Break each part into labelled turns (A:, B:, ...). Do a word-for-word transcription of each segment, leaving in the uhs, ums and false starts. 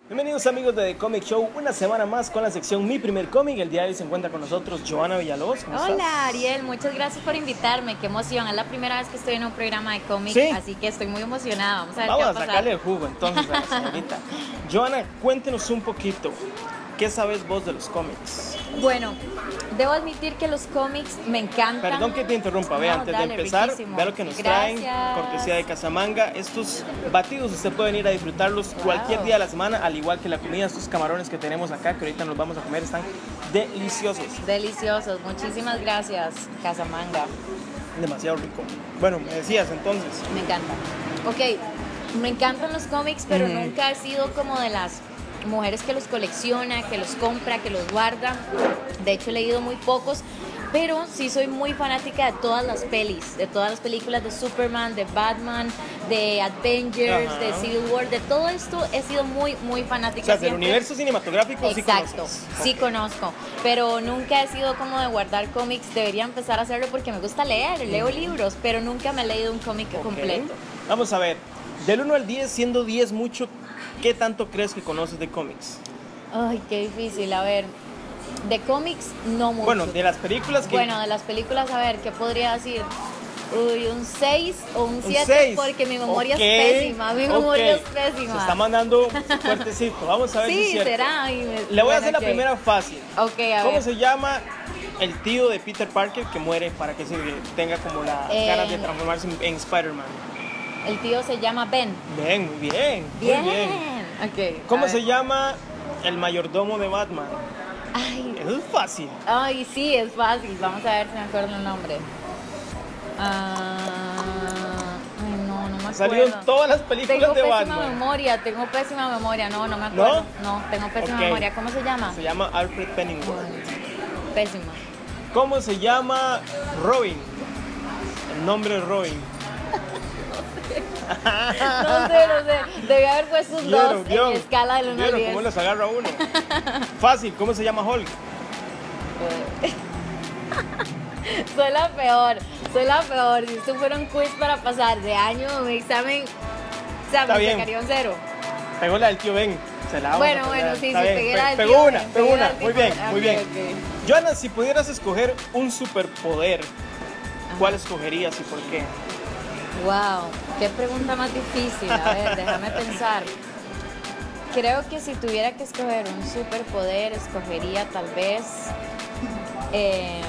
A: Bienvenidos amigos de The Comic Show, una semana más con la sección Mi Primer Cómic. El día de hoy se encuentra con nosotros Joana Villalobos. ¿Cómo
B: Hola
A: estás?
B: Ariel, muchas gracias por invitarme, qué emoción, es la primera vez que estoy en un programa de cómic,
A: ¿Sí?
B: así que estoy muy emocionada, vamos a ver
A: Vamos
B: qué va
A: a
B: a pasar.
A: sacarle el jugo entonces a la señorita. Joana, cuéntenos un poquito, ¿qué sabes vos de los cómics?
B: Bueno, debo admitir que los cómics me encantan.
A: Perdón que te interrumpa, ve,
B: No,
A: antes
B: dale,
A: de empezar,
B: riquísimo.
A: vea lo que nos
B: Gracias.
A: traen, cortesía de Casamanga. Estos batidos usted pueden ir a disfrutarlos
B: Wow.
A: cualquier día de la semana, al igual que la comida. Estos camarones que tenemos acá, que ahorita nos vamos a comer, están deliciosos,
B: Deliciosos, muchísimas gracias, Casamanga,
A: demasiado rico. Bueno, me decías entonces.
B: me encanta. Ok, me encantan los cómics, pero
A: Mm.
B: nunca he sido como de las mujeres que los colecciona, que los compra, que los guarda. De hecho, he leído muy pocos, pero sí soy muy fanática de todas las pelis, de todas las películas de Superman, de Batman, de Avengers,
A: Ajá.
B: de Civil War, de todo esto he sido muy, muy fanática.
A: O sea, del
B: siempre.
A: universo cinematográfico sí
B: Exacto,
A: conoces.
B: sí
A: Ok.
B: conozco, pero nunca he sido como de guardar cómics. Debería empezar a hacerlo porque me gusta leer, leo libros, pero nunca me he leído un cómic
A: Ok.
B: completo.
A: Vamos a ver, del uno al diez, siendo diez mucho, ¿qué tanto crees que conoces de cómics?
B: Ay, qué difícil, a ver, de cómics no mucho.
A: Bueno, de las películas que...
B: Bueno, de las películas, a ver, ¿qué podría decir? Uy, un seis o un siete,
A: seis.
B: porque mi memoria
A: Ok,
B: es pésima, mi memoria
A: ok.
B: es pésima.
A: Se está mandando fuertecito, vamos a ver si
B: Sí,
A: es cierto.
B: será. Ay, me-
A: Le voy a
B: bueno,
A: hacer la
B: ok.
A: primera fácil.
B: Ok, a
A: ¿Cómo
B: ver.
A: se llama el tío de Peter Parker que muere para que se tenga como la
B: Eh,
A: ganas de transformarse en, en Spider-Man?
B: El tío se llama Ben.
A: Bien, muy bien,
B: Bien.
A: muy bien.
B: Ok.
A: ¿Cómo
B: a
A: se
B: ver.
A: llama el mayordomo de Batman?
B: Ay,
A: Eso es fácil.
B: ay, sí, es fácil. Vamos a ver si me acuerdo el nombre. Ah, ay, no, no me acuerdo.
A: Salió en todas las películas
B: Tengo
A: de
B: pésima
A: Batman.
B: memoria, tengo pésima memoria. No, no me acuerdo. No, tengo pésima
A: Ok.
B: memoria. ¿Cómo se llama?
A: Se llama Alfred Pennyworth.
B: Pésima.
A: ¿Cómo se llama Robin? El nombre de Robin.
B: No sé, no sé. Debí haber puesto un
A: ¿Vieron?
B: dos en
A: ¿Vieron?
B: mi escala del uno al
A: ¿Vieron
B: diez.
A: cómo los agarra uno? Fácil, ¿cómo se llama Hulk?
B: Soy la peor, soy la peor. Si esto fuera un quiz para pasar de año, un examen, o sea,
A: Está
B: me
A: bien.
B: sacaría un cero.
A: Pegó la del tío Ben. Se la vamos
B: Bueno,
A: a pegar.
B: bueno, sí,
A: Está
B: sí,
A: bien.
B: pegué
A: Pe-
B: la del
A: Pegó
B: tío
A: una,
B: Ben,
A: pegó
B: pegué
A: una.
B: la del
A: Muy
B: tío
A: bien,
B: Ben.
A: muy
B: Ok,
A: bien.
B: ok.
A: Joana, si pudieras escoger un superpoder, ¿cuál escogerías y por qué?
B: Wow, qué pregunta más difícil. A ver, déjame pensar. Creo que si tuviera que escoger un superpoder, escogería tal vez. Eh,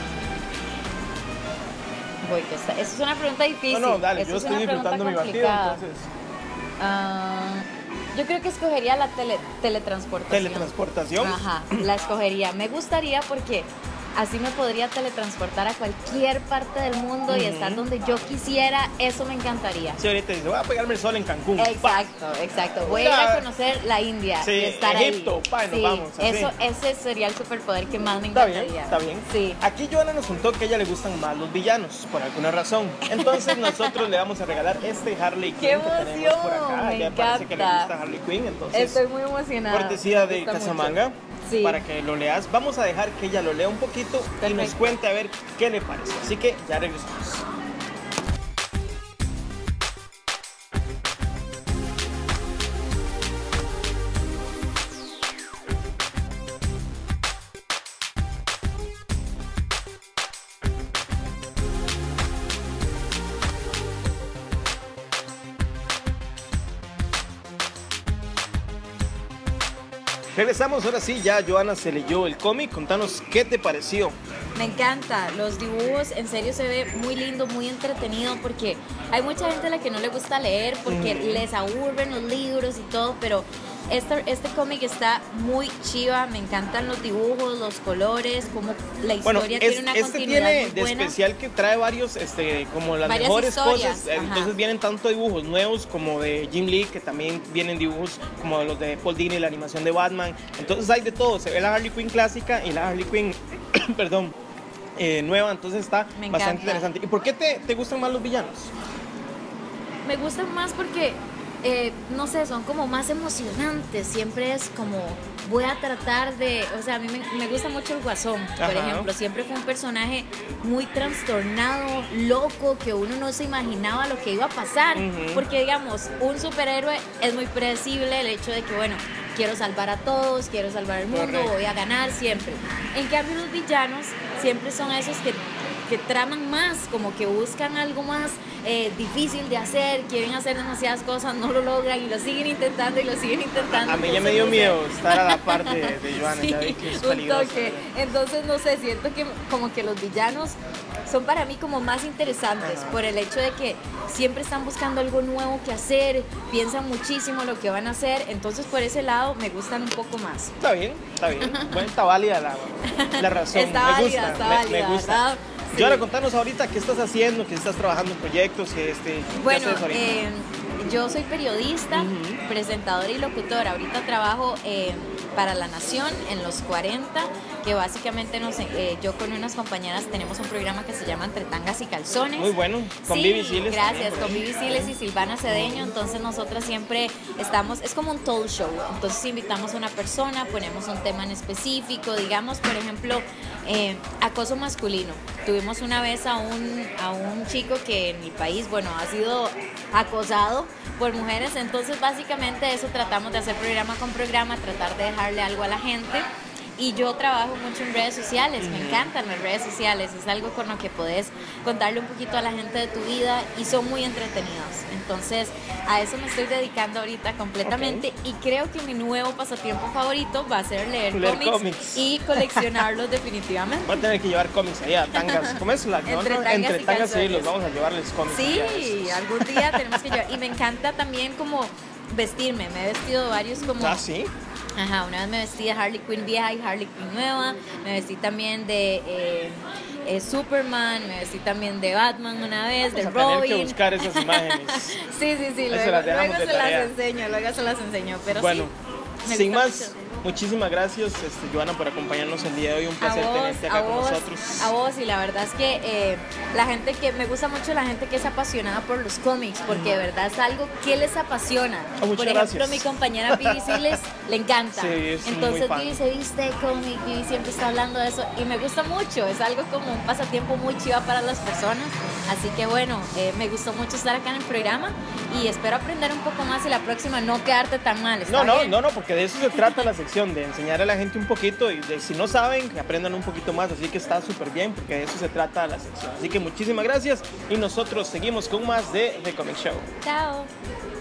B: voy, que está, eso es una pregunta difícil.
A: No, no, dale,
B: eso
A: yo
B: es
A: estoy
B: una pregunta
A: disfrutando mi batido,
B: complicada.
A: entonces.
B: Ah, yo creo que escogería la tele- teletransportación.
A: Teletransportación.
B: Ajá, la escogería. Me gustaría porque así me podría teletransportar a cualquier parte del mundo y
A: Ujú.
B: estar donde yo quisiera. Eso me encantaría.
A: Sí, ahorita dice, voy a pegarme el sol en Cancún.
B: Exacto, exacto. Voy a ir
A: Mira.
B: a conocer la India
A: Sí,
B: y estar
A: Egipto,
B: ahí.
A: pa, y nos
B: Sí,
A: vamos, así.
B: eso, ese sería el superpoder que más me
A: Está
B: encantaría.
A: bien, está bien.
B: Sí.
A: Aquí Joana nos contó que a ella le gustan más los villanos, por alguna razón. Entonces nosotros le vamos a regalar este Harley Quinn
B: ¡Qué
A: que tenemos por acá.
B: emoción! Me
A: Ya parece que le
B: encanta.
A: gusta Harley Quinn, entonces
B: Estoy muy emocionada.
A: cortesía
B: Me
A: de
B: gusta
A: Casamanga
B: mucho. Sí.
A: para que lo leas. Vamos a dejar que ella lo lea un poquito y nos
B: Perfecto.
A: cuente a ver qué le parece. Así que ya regresamos. Regresamos, ahora sí, ya Joana se leyó el cómic. Contanos qué te pareció.
B: Me encanta, los dibujos en serio se ve muy lindo, muy entretenido porque hay mucha gente a la que no le gusta leer porque
A: Ujú.
B: les aburren los libros y todo, pero este, este cómic está muy chiva, me encantan los dibujos, los colores, como la
A: Bueno,
B: historia
A: es-
B: tiene una
A: este
B: continuidad
A: tiene
B: muy
A: de
B: buena.
A: especial que trae varios, este, como las
B: Varias
A: mejores
B: historias,
A: cosas.
B: ajá.
A: Entonces vienen tanto dibujos nuevos como de Jim Lee, que también vienen dibujos como los de Paul Dini, la animación de Batman. Entonces hay de todo. Se ve la Harley Quinn clásica y la Harley Quinn, perdón, eh, nueva. Entonces está
B: Me
A: bastante
B: encanta.
A: interesante. ¿Y por qué te, te gustan más los villanos?
B: Me gustan más porque, eh, no sé, son como más emocionantes. Siempre es como, voy a tratar de, o sea, a mí me, me gusta mucho el Guasón, por
A: Ajá.
B: ejemplo. Siempre fue un personaje muy trastornado, loco, que uno no se imaginaba lo que iba a pasar.
A: Ujú.
B: Porque, digamos, un superhéroe es muy predecible, el hecho de que, bueno, quiero salvar a todos, quiero salvar el mundo,
A: Correcto.
B: voy a ganar siempre. En cambio los villanos siempre son esos que, que traman más, como que buscan algo más eh, difícil de hacer, quieren hacer demasiadas cosas, no lo logran y lo siguen intentando y lo siguen intentando.
A: A mí ya
B: Entonces,
A: me dio
B: no sé.
A: miedo estar a la par de, de Joana,
B: Sí,
A: ya vi que es
B: un
A: peligroso.
B: toque. Entonces, no sé, siento que como que los villanos son para mí como más interesantes.
A: Ajá.
B: Por el hecho de que siempre están buscando algo nuevo que hacer, piensan muchísimo lo que van a hacer, entonces por ese lado me gustan un poco más.
A: Está bien, está bien. Bueno, está válida la, la razón.
B: Está
A: me
B: válida,
A: gusta,
B: está
A: me-
B: válida,
A: me, gusta.
B: ¿verdad?
A: Y
B: Sí.
A: ahora contanos ahorita qué estás haciendo, qué estás trabajando en proyectos, qué, este,
B: Bueno,
A: qué haces ahorita.
B: eh, yo soy periodista,
A: Ujú.
B: presentadora y locutora. Ahorita trabajo eh, para La Nación en los cuarenta, que básicamente nos, eh, yo con unas compañeras tenemos un programa que se llama Entre Tangas y Calzones.
A: Muy bueno, con
B: Sí,
A: Vivi Siles
B: gracias,
A: también,
B: con
A: ¿sí?
B: Vivi Siles y Silvana Cedeño. Entonces nosotras siempre estamos, es como un talk show. Entonces invitamos a una persona, ponemos un tema en específico, digamos, por ejemplo, eh, acoso masculino. Tuvimos una vez a un, a un chico que en mi país, bueno, ha sido acosado por mujeres. Entonces básicamente eso tratamos de hacer programa con programa, tratar de dejarle algo a la gente. Y yo trabajo mucho en redes sociales, me encantan las redes sociales, es algo con lo que podés contarle un poquito a la gente de tu vida y son muy entretenidas. Entonces a eso me estoy dedicando ahorita completamente y creo que mi nuevo pasatiempo favorito va a ser leer,
A: Leer
B: cómics,
A: cómics.
B: y coleccionarlos definitivamente.
A: Voy a tener que llevar cómics allá, tangas. ¿Cómo es la
B: Entre
A: no?
B: tangas
A: Entre
B: y
A: tangas, sí,
B: calzones.
A: los vamos a llevarles cómics.
B: Sí,
A: allá.
B: algún día tenemos que llevar. Y me encanta también como vestirme, me he vestido de varios como...
A: Ah, sí.
B: Ajá, una vez me vestí de Harley Quinn vieja y Harley Quinn nueva, me vestí también de eh, eh, Superman, me vestí también de Batman una vez, de
A: Vamos a tener que
B: Robin.
A: buscar esas imágenes.
B: Sí, sí, sí,
A: Ahí se
B: luego,
A: las dejamos
B: luego
A: de
B: se las
A: tarea.
B: enseño, luego se las enseño, pero
A: Bueno,
B: sí. me
A: sin
B: gusta
A: más,
B: mucho.
A: muchísimas gracias, este, Joana, por acompañarnos el día de hoy. Un
B: A
A: placer
B: vos,
A: tenerte
B: a
A: acá con
B: vos,
A: nosotros.
B: a vos, y la verdad es que eh, la gente que, me gusta mucho la gente que es apasionada por los cómics, porque de verdad es algo que les apasiona.
A: Oh, muchas
B: por ejemplo,
A: gracias.
B: mi compañera Vivi Siles le encanta.
A: Sí, es muy
B: Entonces
A: fan.
B: Vivi se viste de cómic, Vivi siempre está hablando de eso y me gusta mucho, es algo como un pasatiempo muy chiva para las personas. Así que bueno, eh, me gustó mucho estar acá en el programa y espero aprender un poco más y la próxima no quedarte tan mal. ¿está
A: No, no,
B: bien?
A: no, no, porque de eso se trata la sección, de enseñar a la gente un poquito y de, si no saben, que aprendan un poquito más, así que está súper bien, porque de eso se trata la sección. Así que muchísimas gracias y nosotros seguimos con más de The Comic Show.
B: Chao.